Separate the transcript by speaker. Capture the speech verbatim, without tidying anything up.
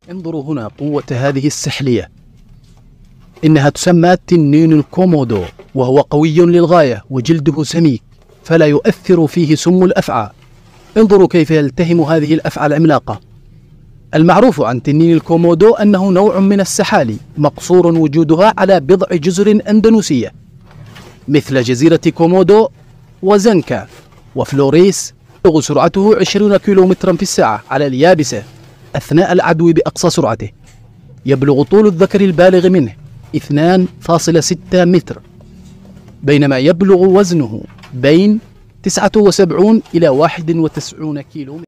Speaker 1: انظروا هنا قوة هذه السحلية، إنها تسمى تنين الكومودو، وهو قوي للغاية وجلده سميك فلا يؤثر فيه سم الأفعى. انظروا كيف يلتهم هذه الأفعى العملاقة. المعروف عن تنين الكومودو أنه نوع من السحالي مقصور وجودها على بضع جزر أندونيسية مثل جزيرة كومودو وزنكا وفلوريس. تبلغ سرعته عشرين كيلومترا في الساعة على اليابسة أثناء العدو بأقصى سرعته. يبلغ طول الذكر البالغ منه اثنين فاصلة ستة متر، بينما يبلغ وزنه بين تسعة وسبعين إلى واحد وتسعين كيلو.